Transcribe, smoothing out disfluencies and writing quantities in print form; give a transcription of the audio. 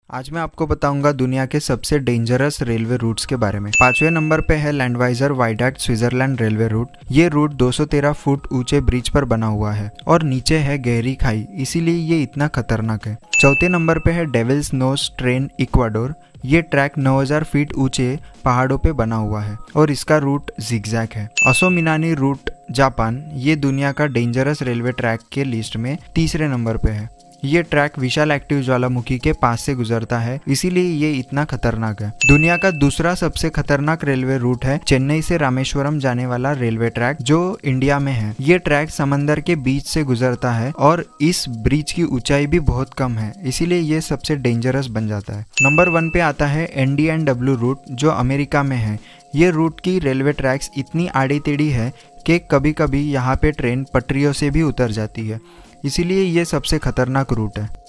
आज मैं आपको बताऊंगा दुनिया के सबसे डेंजरस रेलवे रूट्स के बारे में। 5वें नंबर पे है Landwasser Viaduct Switzerland railway route. ये रूट 213 फुट ऊंचे ब्रिज पर बना हुआ है और नीचे है गहरी खाई, इसीलिए ये इतना खतरनाक है। चौथे नंबर पे है डेविल्स नोज ट्रेन इक्वाडोर। ये ट्रैक 9000 फीट ऊंचे पहाड़ों पे बना हुआ है और इसका रूट जिगजैग है। असो मिनानी रूट जापान, ये दुनिया का डेंजरस रेलवे ट्रैक के लिस्ट में तीसरे नंबर पे है। ये ट्रैक विशाल एक्टिव ज्वालामुखी के पास से गुजरता है, इसीलिए ये इतना खतरनाक है। दुनिया का दूसरा सबसे खतरनाक रेलवे रूट है चेन्नई से रामेश्वरम जाने वाला रेलवे ट्रैक, जो इंडिया में है। ये ट्रैक समंदर के बीच से गुजरता है और इस ब्रिज की ऊंचाई भी बहुत कम है, इसीलिए ये सबसे डेंजरस बन जाता है। नंबर 1 पे आता है ND&W रूट, जो अमेरिका में है। ये रूट की रेलवे ट्रैक्स इतनी आड़ी टेढ़ी है कि कभी कभी यहाँ पे ट्रेन पटरियों से भी उतर जाती है, इसीलिए ये सबसे खतरनाक रूट है।